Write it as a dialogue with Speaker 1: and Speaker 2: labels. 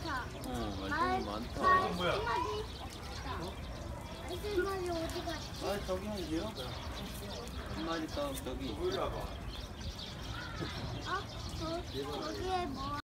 Speaker 1: 많다.
Speaker 2: 말똥이 많다.
Speaker 1: 뭐야? 말똥이 어디 갔지?
Speaker 2: 아, 저기 한 이제요? 한 마리 더 저기.
Speaker 1: 어? 거기에 뭐?